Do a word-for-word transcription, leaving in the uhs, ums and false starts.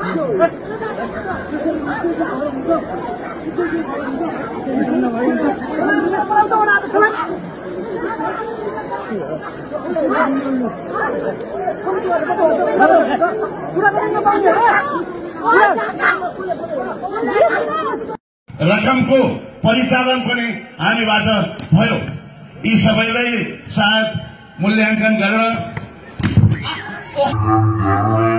रकमको परिचालन पनि हामीबाट भयो। यी सबैलाई सायद मूल्याङ्कन गरेर